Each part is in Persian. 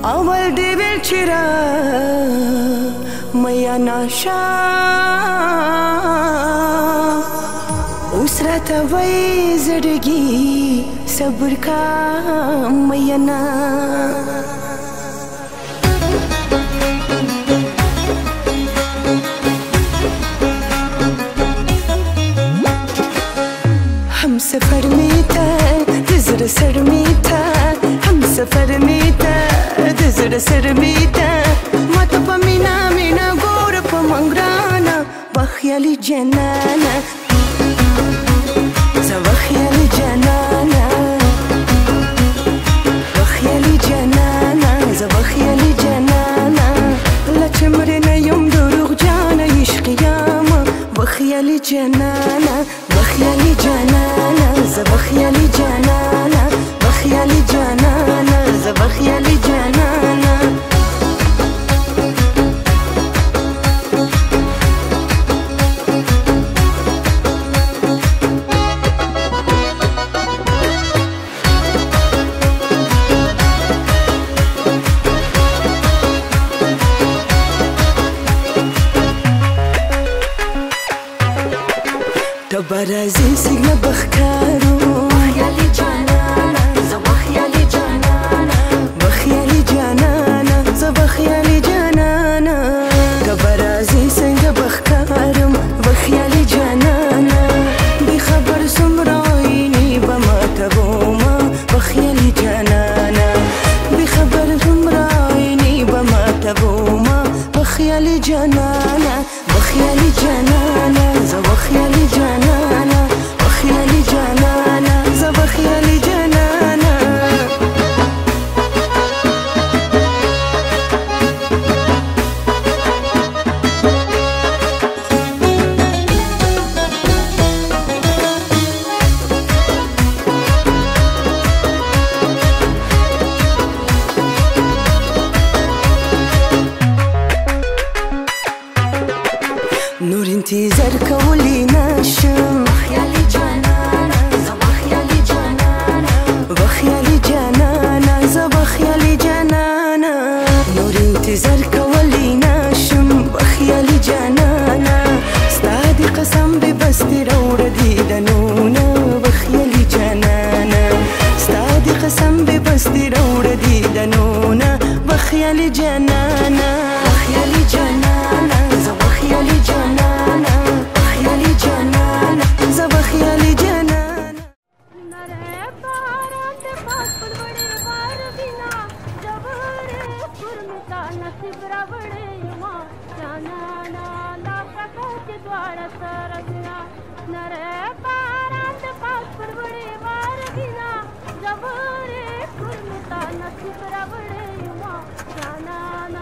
اول دی ویل چیرا میا ناشا اوس راته وای زړګي صبر کا میا نا हम सफर में था नजर सर में था हम सफर में था नजर सर में था मत पमीना मीना गोर पमंगराना बखियाली जनाना बखियाली जनाना बखियाली जनाना बखियाली जनाना लचमरना يوم دروغ جانا عشق ياما بخيالي جنانا بخيالي جنانا بخيالي جنانا بخيالي جنانا بخيالي جنانا تبرزي سيغنا بخكارو بخيالي جنانا بخيالي جنانا بخيالي جنانا بخيالي جنانا تبرزي سيغنا بخكارو بخيالي جنانا بخبر سمرايني بما تبوما بخيالي جنانا بخبر سمرايني بما تبوما بخيالي جنانا بخيالي جنانا بخيالي جنانا بخيالي جنانا بخيالي جنانا نور انتظار كولي ناشم بخيالي جنانا بخيالي جنانا بخيالي جنانا بخيالي جنانا نور انتظار كولي ناشم بخيالي جنانا ستادي قسم ببستي روردي دنونا بخيالي جنانا ستادي قسم ببستي روردي دنونا بخيالي جنانا بخيالي جنانا بخيالي جنانا بخيالي جنانا بخيالي جنانا نره بارات پاس پڑوڑے وار بنا جوڑے پرمتا نصیب راوڑے ما جانا نا لا پکچ دوار سرنا نره بارات پاس پڑوڑے وار بنا جوڑے پرمتا نصیب راوڑے ما جانا نا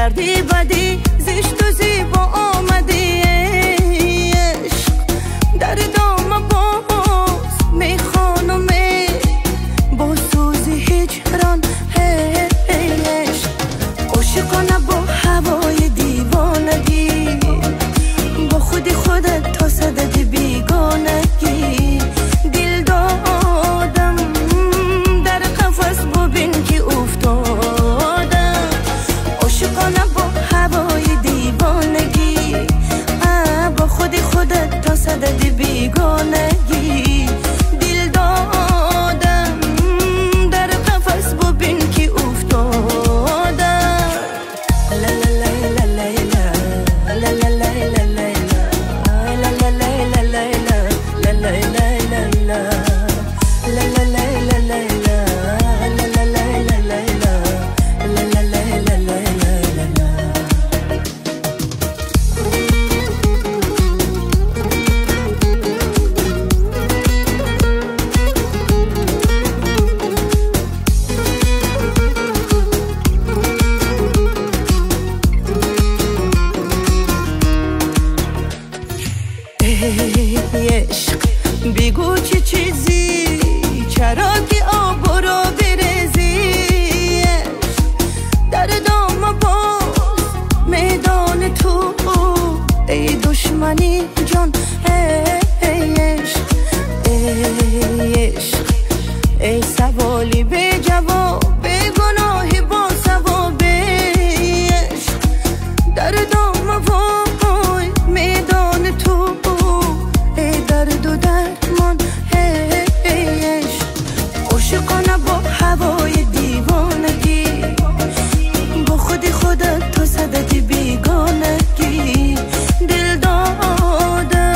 کردی بدی زشت و زیبا آمدی عشق در دام باز میخوانم با سوزی هجران عشق عاشقانه با هوای دیوانگی با خودی خودت تا صدد بیگانگی دل دادم در قفس ببین که افتادم عاشقانه با هوای دیوانگی با خودی خودت تا صدد بیگانگی دل دادم در قفس ببین که افتادم لا لا لا لا لا لا لا عشق بگو چه چیزی چرا که آب رو بریزی در دام باز میدان تو ای دشمنی جان عشق عشق ای سوالی به جواب به گناهی با ثواب عشق در دام وای میدان تو درد و درمان عشق عاشقانه با هوای دیوانگی با خودی خودت تا صدد بیگانگی دل دادم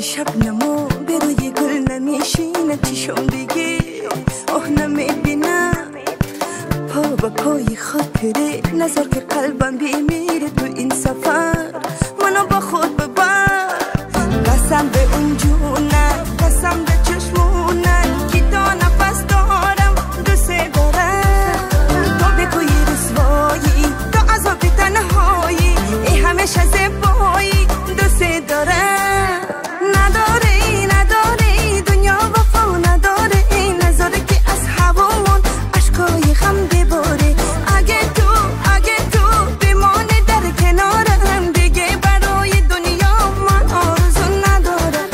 شبنمو به روی گل نمیشینه چشم دیگه نمیبینم پا با پای خاطره نظر که قلبم بیمیره تو این سفر منو با خود ببر قسم به اون جونم قسم به چشمونم که تا نفس دارم دوست دارم تو بگوی رسوایی تو عذاب تنهایی ای همیشه زیبایی دوست دارم نداری نداری دنیا وفا نداره این نظاره که از هوامون عشقای غم بباره اگه تو بمانی در کنارم دیگه برای دنیا من آرزو ندارم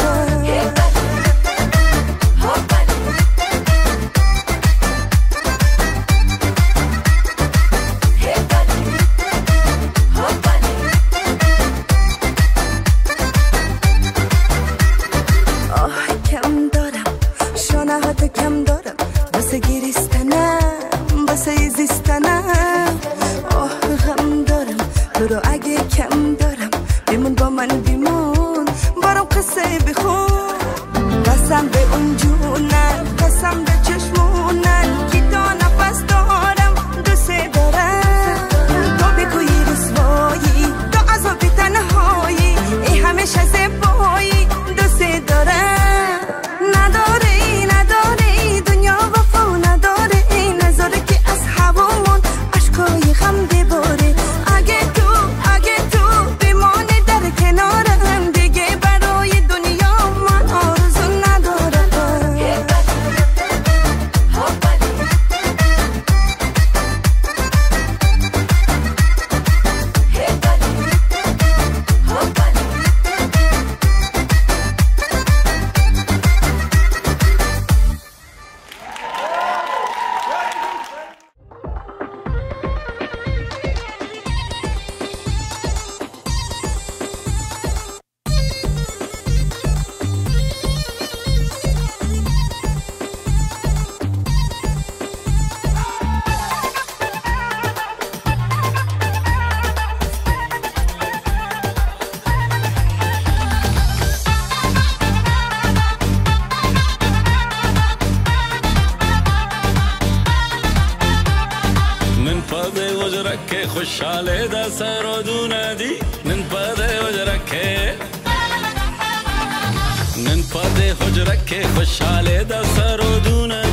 کم دارم شانه هات کم دارم بسه گریستنم بسه زیستنم غم دارم تو رو اگه کم دارم بمون با من بیمون برام قصه بخون قسم به اون جونم قسم به چشمونم که تا نفس دارم دوست دارم تو بگوی رسوایی تو عذاب تنهایی ای همیشه زیبایی دوست دارم نداری نداری دنیا وفا نداره این نظاره که از هوامون عشقای غم بباره اگه تو بمانی در کنارم دیگه برای دنیا من آرزو ندارم خوشحاله دا سر دونه دی نن پده حجره که خوشحاله دا سر دونه